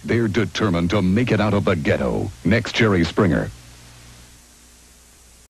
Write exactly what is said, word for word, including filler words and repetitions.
They're determined to make it out of the ghetto. Next, Jerry Springer.